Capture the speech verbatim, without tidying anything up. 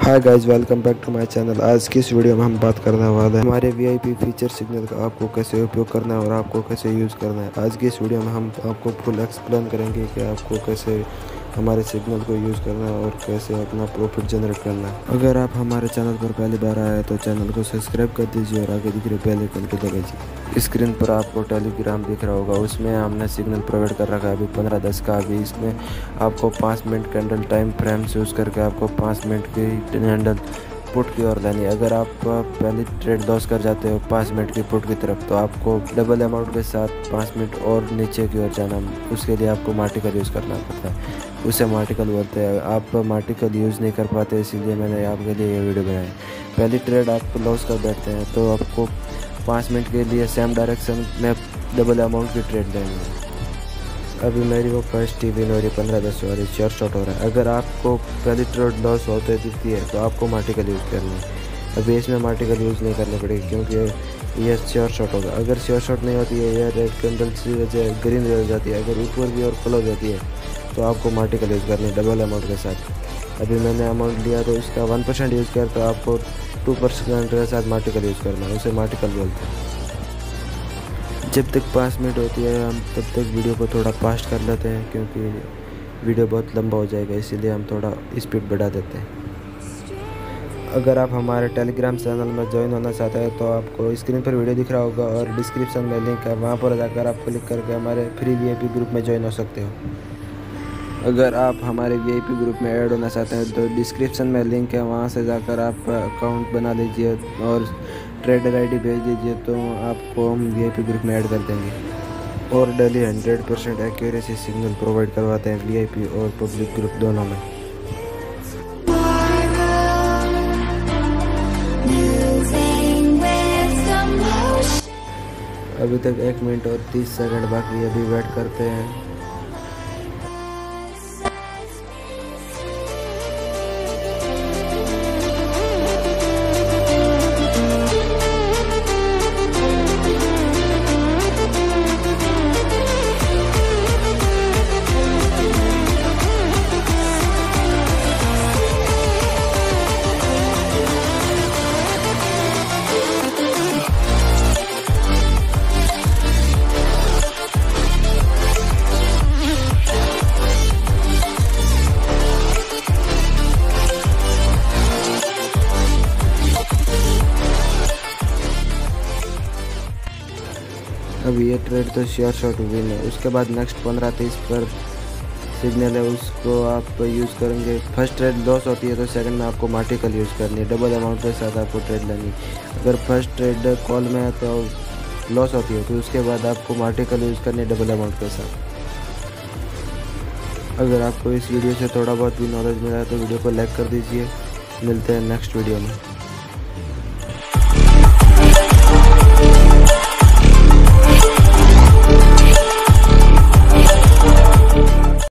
Hi guys, welcome back to my channel. आज की इस वीडियो में हम बात करने वाले हैं हमारे वीआईपी फीचर सिग्नल का आपको कैसे उपयोग करना है और आपको कैसे यूज़ करना है। आज की इस वीडियो में हम आपको फुल एक्सप्लेन करेंगे कि आपको कैसे हमारे सिग्नल को यूज़ करना है और कैसे अपना प्रॉफिट जनरेट करना है। अगर आप हमारे चैनल पर पहली बार आए हैं तो चैनल को सब्सक्राइब कर दीजिए और आगे दिख रहे बेल आइकन को दबाइए। स्क्रीन पर आपको टेलीग्राम दिख रहा होगा, उसमें हमने सिग्नल प्रोवाइड कर रखा है अभी पंद्रह दस का। अभी इसमें आपको पाँच minute candle time frame use करके आपको पाँच मिनट की कैंडल पुट की ओर लेनी है। अगर आप पहली ट्रेड लॉस कर जाते हो पाँच मिनट की पुट की तरफ तो आपको डबल अमाउंट के साथ पाँच मिनट और नीचे की ओर जाना। उसके लिए आपको मार्टिकल यूज़ करना पड़ता है, उसे मार्टिकल बोलते हैं। आप मार्टिकल यूज़ नहीं कर पाते, इसीलिए मैंने आपके लिए ये वीडियो बनाई। पहली ट्रेड आप लॉस कर बैठते हैं तो आपको पाँच मिनट के लिए सेम डायरेक्शन में डबल अमाउंट की ट्रेड लेनी है। अभी मेरी वो फर्स्ट टी वी मेरी पंद्रह दस वाली चार शॉट हो रहा है। अगर आपको पहली ट्रेड लॉस होते दिखती है तो आपको मार्टिकल यूज़ करनी है। अभी इसमें मार्टिकल यूज़ नहीं करनी पड़ेगी क्योंकि ये श्योर शॉट होगा। अगर श्योर शॉट नहीं होती है, यह रेड कैंडल की वजह ग्रीन रह जाती है, अगर ऊपर की ओर क्लोज होती है तो आपको मार्टिकल यूज़ करनी है डबल अमाउंट के साथ। अभी मैंने अमाउंट लिया तो इसका वन परसेंट यूज़ किया, तो आपको टू परसेंट के साथ मार्टिकल यूज़ करना है, उसे मार्टिकल बोलते हैं। जब तक पाँच मिनट होती है हम तब तक वीडियो को थोड़ा फास्ट कर लेते हैं क्योंकि वीडियो बहुत लंबा हो जाएगा, इसीलिए हम थोड़ा स्पीड बढ़ा देते हैं। अगर आप हमारे टेलीग्राम चैनल में ज्वाइन होना चाहते हैं तो आपको स्क्रीन पर वीडियो दिख रहा होगा और डिस्क्रिप्शन में लिंक है, वहाँ पर जाकर आप क्लिक करके हमारे फ्री वीआईपी ग्रुप में ज्वाइन हो सकते हो। अगर आप हमारे वीआईपी ग्रुप में ऐड होना चाहते हैं तो डिस्क्रिप्शन में लिंक है, वहाँ से जाकर आप अकाउंट बना लीजिए और ट्रेडर आईडी भेज दीजिए तो आपको हम वीआईपी ग्रुप में ऐड कर देंगे। और daily hundred percent accuracy signal provide करवाते हैं वीआईपी और पब्लिक ग्रुप दोनों में। अभी तक एक मिनट और तीस सेकंड बाकी, अभी वेट करते हैं। अभी ये ट्रेड तो श्योर शॉट विन है। उसके बाद नेक्स्ट पंद्रह तीस पर सिग्नल है, उसको आप यूज़ करेंगे। फर्स्ट ट्रेड लॉस होती है तो सेकंड में आपको मार्टिकल यूज़ करनी है, डबल अमाउंट के साथ आपको ट्रेड लेनी है। अगर फर्स्ट ट्रेड कॉल में है तो लॉस होती है तो उसके बाद आपको मार्टिकल यूज़ करनी है डबल अमाउंट के साथ। अगर आपको इस वीडियो से थोड़ा बहुत भी नॉलेज मिला है तो वीडियो को लाइक कर दीजिए। मिलते हैं नेक्स्ट वीडियो में।